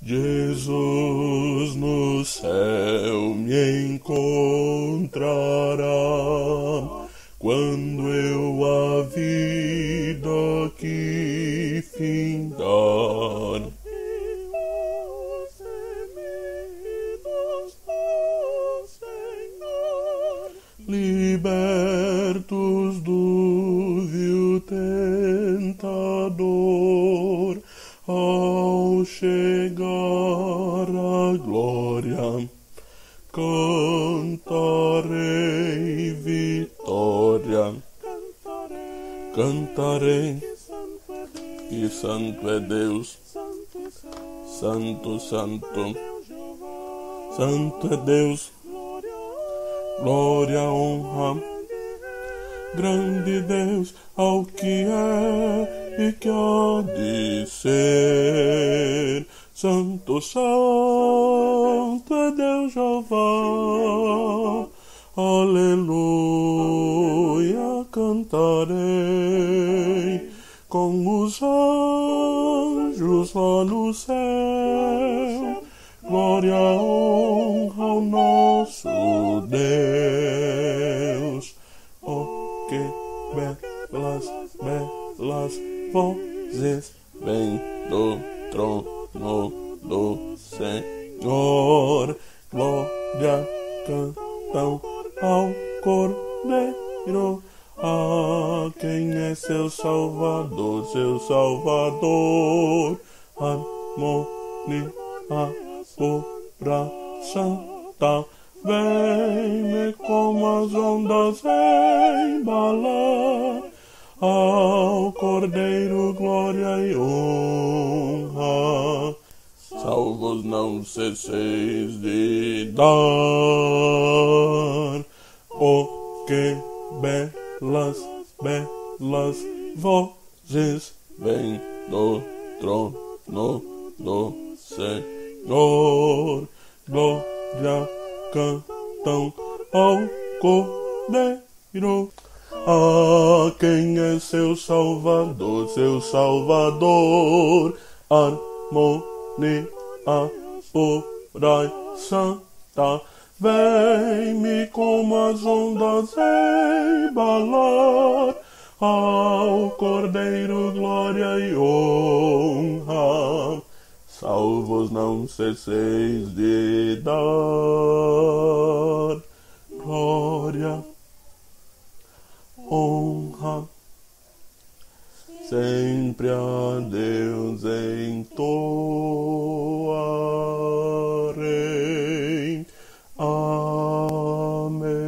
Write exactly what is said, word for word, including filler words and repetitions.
Jesus no céu me encontrará, quando eu a vida aqui findar. Libertos do vil tentador, ao chegar a glória, cantarei vitória. Cantarei, que santo é Deus, santo, santo, santo é Deus. Glória, honra, grande Deus, ao que é e que há de ser. Santo, santo é Deus Jeová, aleluia, cantarei com os anjos lá no céu. Glória, honra ao nosso Deus. Oh, que belas, belas vozes vêm do trono do Senhor. Glória, cantam ao Cordeiro, a quem é seu Salvador, seu Salvador. Harmonia pura, santa, vem-me como as ondas embalar, ao Cordeiro glória e honra, salvos não cesseis de dar. Oh, que belas, belas vozes vêm do trono do Senhor. Glória, cantam ao Cordeiro, a quem é seu Salvador, seu Salvador. Harmonia pura e santa, vem-me como as ondas embalar, ao Cordeiro glória e honra, salvos não cesseis de dar. Glória, honra, sempre a Deus entoarei. Amém.